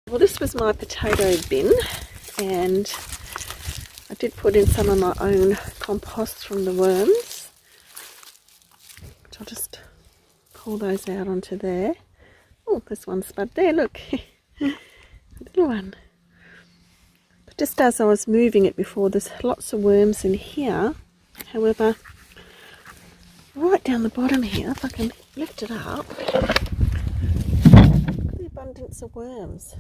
Well, this was my potato bin, and I did put in some of my own compost from the worms. I'll just pull those out onto there. Oh, there's one spud there, look. A little one. But just as I was moving it before, there's lots of worms in here. However, right down the bottom here, if I can lift it up, look at the abundance of worms.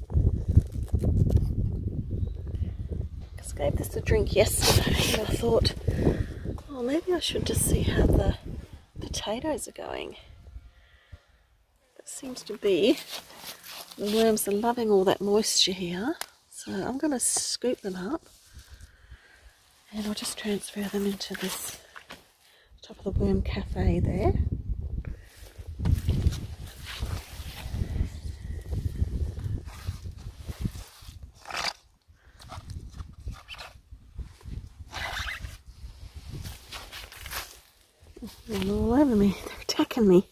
I just gave this a drink yesterday and I thought, oh, maybe I should just see how the potatoes are going. It seems to be the worms are loving all that moisture here, so I'm going to scoop them up and I'll just transfer them into this top of the worm cafe there. They're all over me, they're attacking me.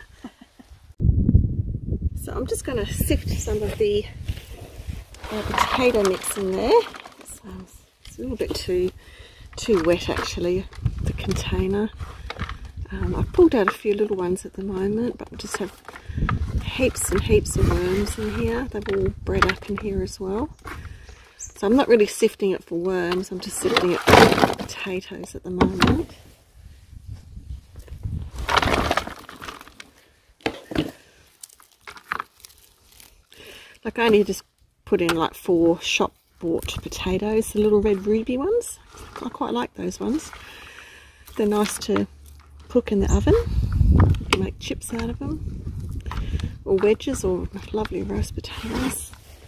So I'm just going to sift some of the potato mix in there. It's a little bit too wet actually, the container. I've pulled out a few little ones at the moment, but I just have heaps and heaps of worms in here. They've all bred up in here as well. So I'm not really sifting it for worms, I'm just sifting it for potatoes at the moment. Like I only just put in like 4 shop bought potatoes, the little red ruby ones. I quite like those ones. They're nice to cook in the oven. You can make chips out of them, or wedges, or lovely roast potatoes.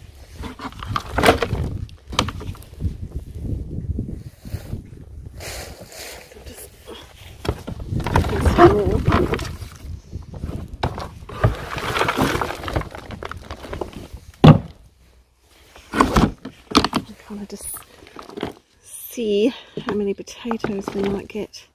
Kind of just see how many potatoes we might get.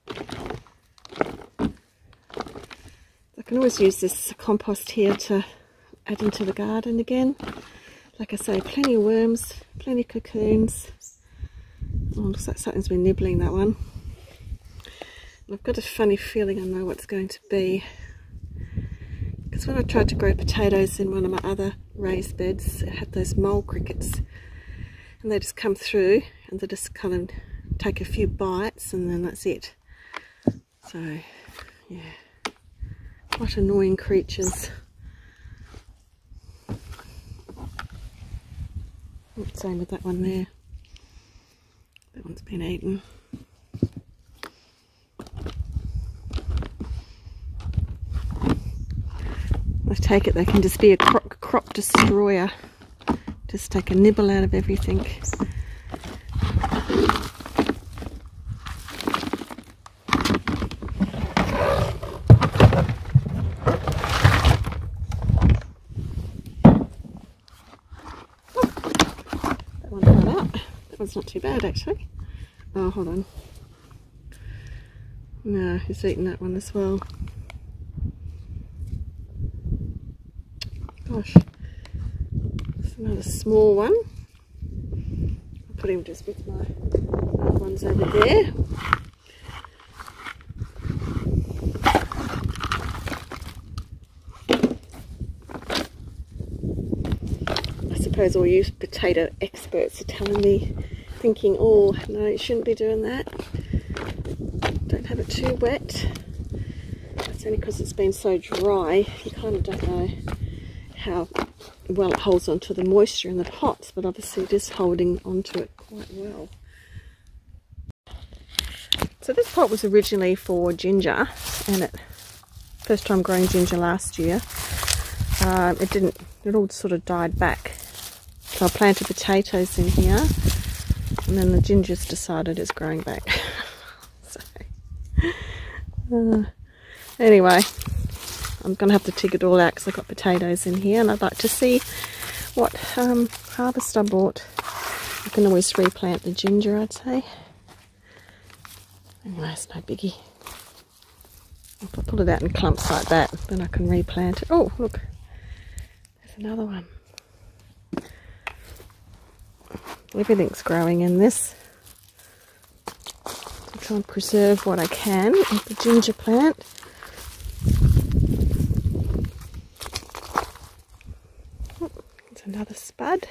I can always use this compost here to add into the garden again. Like I say, plenty of worms, plenty of cocoons. Oh, looks like something's been nibbling that one. And I've got a funny feeling I know what it's going to be. Because when I tried to grow potatoes in one of my other raised beds, it had those mole crickets. And they just come through and they just kind of take a few bites and then that's it. So, yeah, what annoying creatures. Same with that one there. That one's been eaten. I take it they can just be a crop destroyer. Just take a nibble out of everything. That one fell out. That one's not too bad actually. Oh, hold on. No, he's eaten that one as well. Gosh. Another small one. I'll put him just with my other ones over there. I suppose all you potato experts are telling me, thinking, oh no, you shouldn't be doing that. Don't have it too wet. It's only because it's been so dry, you kind of don't know how well it holds onto the moisture in the pots, but obviously it is holding onto it quite well. So this pot was originally for ginger, and first time growing ginger last year, it all sort of died back. So I planted potatoes in here, and then the ginger's decided it's growing back. So, anyway, I'm going to have to dig it all out because I've got potatoes in here, and I'd like to see what harvest I bought. I can always replant the ginger, I'd say. Anyway, it's no biggie. If I pull it out in clumps like that, then I can replant it. Oh, look, there's another one. Everything's growing in this. I'll try and preserve what I can of the ginger plant. There's another spud.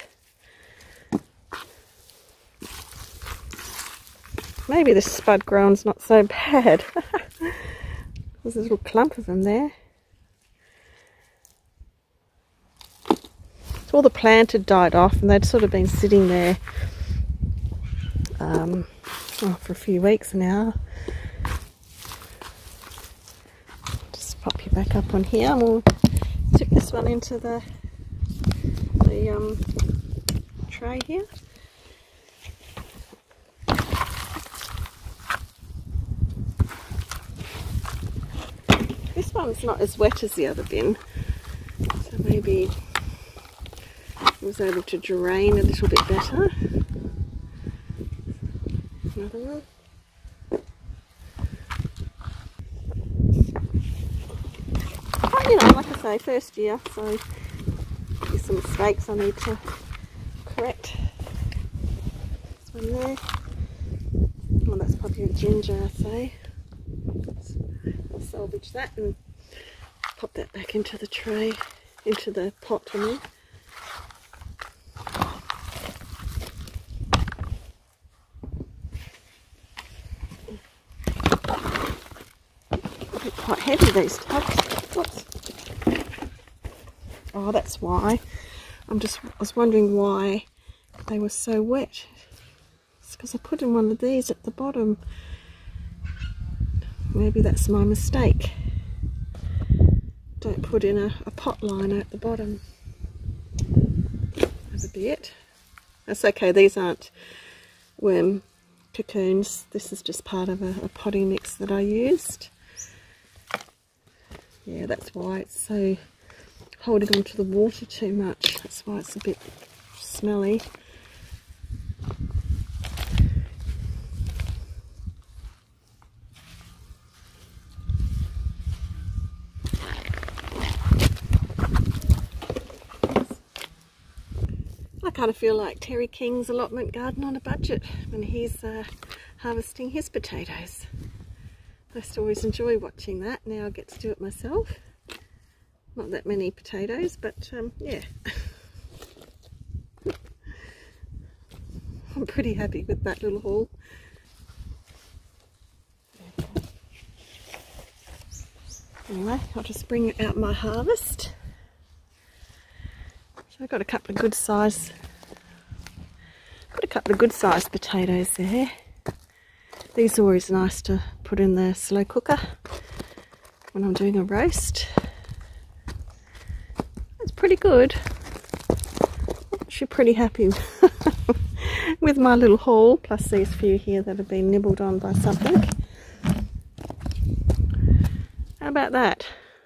Maybe this spud ground's not so bad. There's a little clump of them there. So all the plant had died off and they'd sort of been sitting there for a few weeks now. Just pop you back up on here and we'll stick this one into the tray here. This one's not as wet as the other bin, so maybe I was able to drain a little bit better. Another one. Oh, you know, like I say, first year, so there's some mistakes I need to correct. This one there. Well, that's probably a ginger, I say. I'll salvage that and pop that back into the tray, into the pot, I mean. They're quite heavy, these tubs. Oops. Oh, that's why. I was wondering why they were so wet. It's because I put in one of these at the bottom. Maybe that's my mistake. Don't put in a pot liner at the bottom. That'd be it. That's okay, these aren't worm cocoons. This is just part of a potting mix that I used. Yeah, that's why it's so holding on to the water too much. That's why it's a bit smelly. I kind of feel like Terry King's allotment garden on a budget when he's harvesting his potatoes. I used to always enjoy watching that. Now I get to do it myself. Not that many potatoes, but yeah. I'm pretty happy with that little haul. Anyway, I'll just bring out my harvest. So I've got a couple of good sized potatoes there. These are always nice to put in the slow cooker when I'm doing a roast. It's pretty good. I'm actually pretty happy with my little haul, plus these few here that have been nibbled on by something. How about that?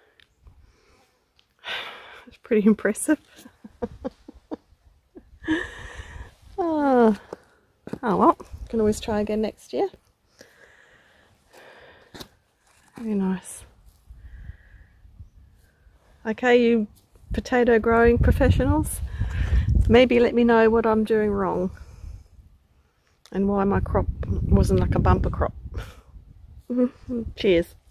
It's pretty impressive. Oh well, can always try again next year. Very nice. Okay, you potato growing professionals, maybe let me know what I'm doing wrong and why my crop wasn't like a bumper crop. Cheers.